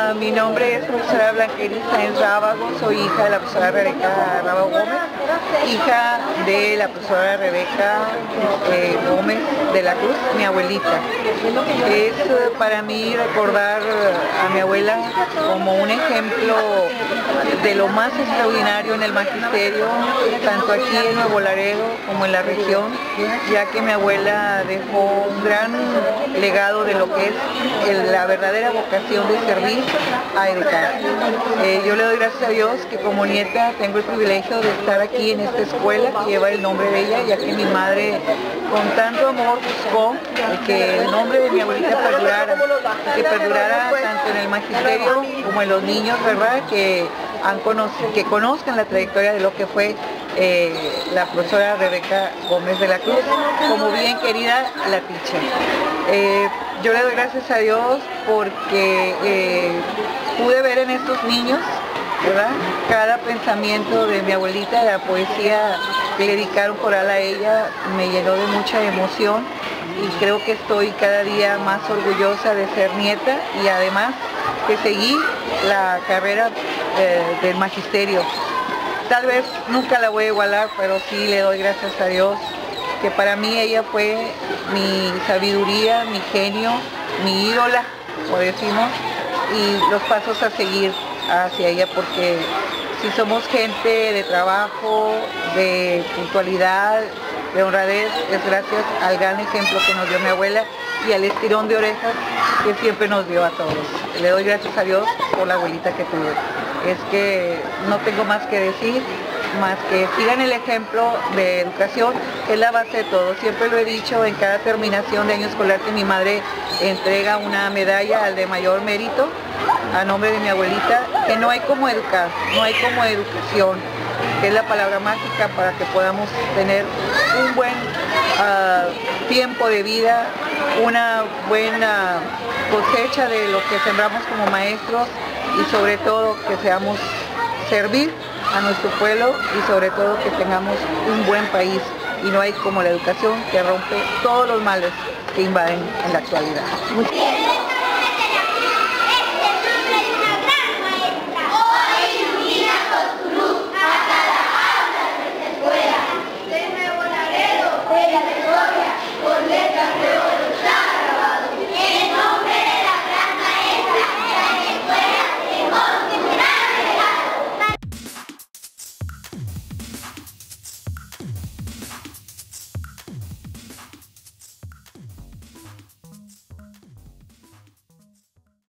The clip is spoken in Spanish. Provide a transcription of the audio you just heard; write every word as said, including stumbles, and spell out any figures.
Uh, mi nombre es profesora Blanqueris Sáenz Rábago, soy hija de la profesora Rebeca Rábago Gómez, hija de la profesora Rebeca eh, Gómez de la Cruz, mi abuelita. Es uh, para mí recordar a mi abuela como un ejemplo de lo más extraordinario en el magisterio, tanto aquí en Nuevo Laredo como en la región, ya que mi abuela dejó un gran legado de lo que es el, la verdadera vocación de servir a educar. Eh, yo le doy gracias a Dios que como nieta tengo el privilegio de estar aquí en esta escuela que lleva el nombre de ella, ya que mi madre con tanto amor buscó que el nombre de mi abuelita perdurara, que perdurara tanto en el magisterio como en los niños, ¿verdad? Que, han conocido, que conozcan la trayectoria de lo que fue eh, la profesora Rebeca Gómez de la Cruz, como bien querida la teacher. Eh, yo le doy gracias a Dios porque eh, pude ver en estos niños, ¿verdad?, cada pensamiento de mi abuelita. La poesía que le dedicaron coral a ella me llenó de mucha emoción y creo que estoy cada día más orgullosa de ser nieta y además que seguí la carrera eh, del magisterio. Tal vez nunca la voy a igualar, pero sí le doy gracias a Dios que para mí ella fue mi sabiduría, mi genio, mi ídola, como decimos, y los pasos a seguir hacia ella, porque si somos gente de trabajo, de puntualidad, de honradez, es gracias al gran ejemplo que nos dio mi abuela y al estirón de orejas que siempre nos dio a todos. Le doy gracias a Dios por la abuelita que tuve. Es que no tengo más que decir, más que sigan el ejemplo de educación, que es la base de todo. Siempre lo he dicho en cada terminación de año escolar que mi madre entrega una medalla al de mayor mérito a nombre de mi abuelita, que no hay como educar, no hay como educación, que es la palabra mágica para que podamos tener un buen uh, tiempo de vida, una buena cosecha de lo que sembramos como maestros y sobre todo que seamos servir a nuestro pueblo y sobre todo que tengamos un buen país, y no hay como la educación que rompe todos los males que invaden en la actualidad.